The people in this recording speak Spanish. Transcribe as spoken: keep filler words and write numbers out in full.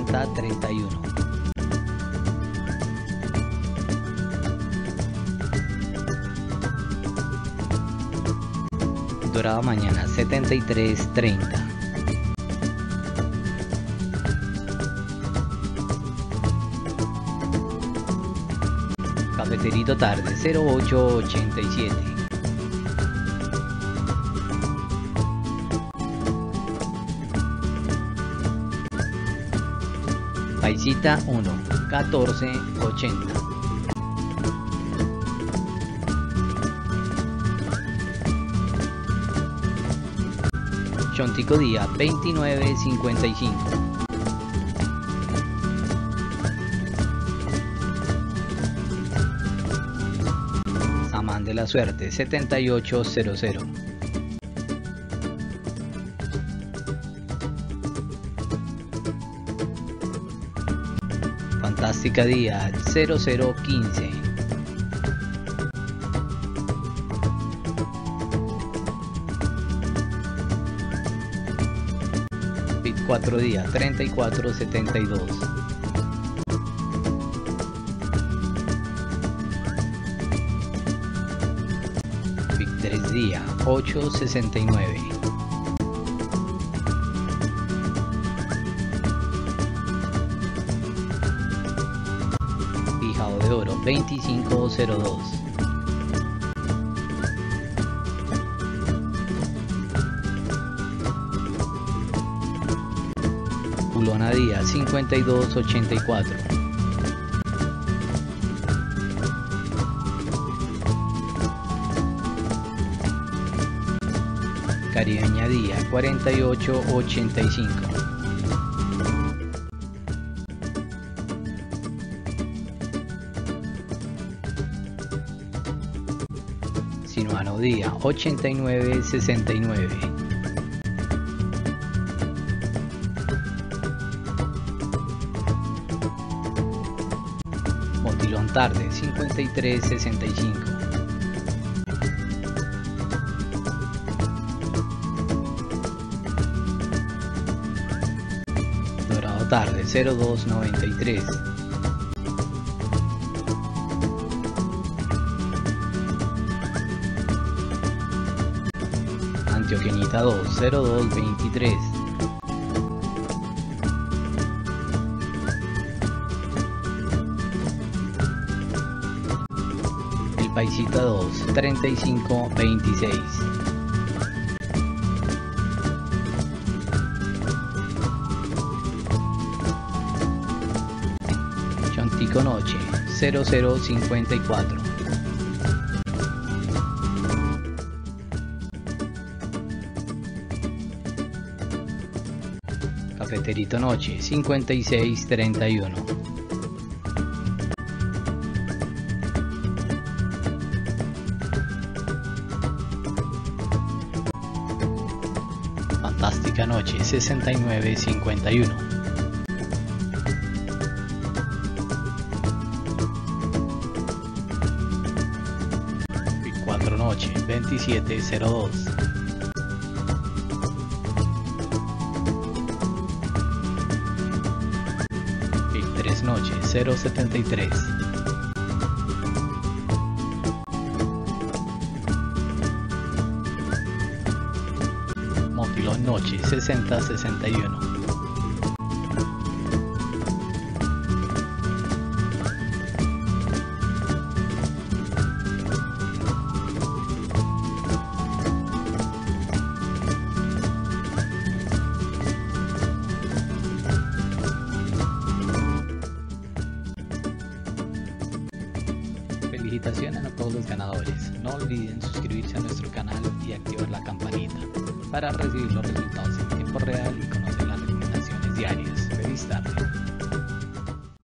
sesenta treinta y uno. Dorada mañana setenta y tres treinta. Cafeterito tarde cero ocho ochenta y siete. Paisita uno catorce ochenta. Chontico Día veintinueve cincuenta y cinco. Samán de la Suerte setenta y ocho cero cero. Fantástica Día cero cero quince. Bit cuatro Día treinta y cuatro setenta y dos. Bit tres Día ocho sesenta y nueve. Fijado de Oro veinticinco cero dos. Culona Día cincuenta y dos ochenta y cuatro. Caribeña Día cuarenta y ocho ochenta y cinco. Sinuano Día ochenta y nueve sesenta y nueve. Motilón Tarde cincuenta y tres sesenta y cinco. Dorado Tarde cero dos noventa y tres. Antioqueñita dos cero dos veintitrés. El Paisita dos treinta y cinco veintiséis. Chontico Noche cero cero cincuenta y cuatro. Cafeterito Noche cincuenta y seis treinta y uno. Fantástica Noche sesenta y nueve cincuenta y uno. cuatro Noche veintisiete cero dos. tres Noche cero setenta y tres. Motilón Noche sesenta sesenta y uno. Felicitaciones a todos los ganadores. No olviden suscribirse a nuestro canal y activar la campanita para recibir los resultados en tiempo real y con